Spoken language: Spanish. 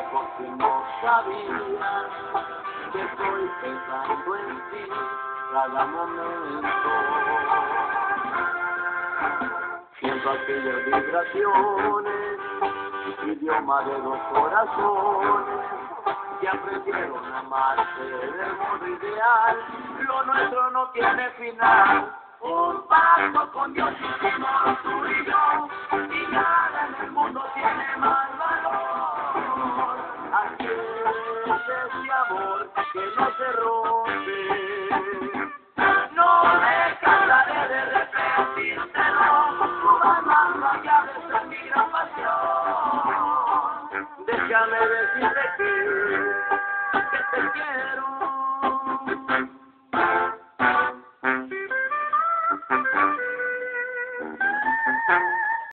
porque no sabía que estoy pensando en ti cada momento. Siento aquellas vibraciones, idioma de dos corazones que aprendieron a amarse del modo ideal. Lo nuestro no tiene final. Un pacto con Dios hicimos tú y yo, y nada en el mundo tiene más valor. Aquí es ese amor que no se rompe. No me cansaré de repetírtelo, tú vas más allá de ser mi gran pasión. Déjame decirte que te quiero. Thank you.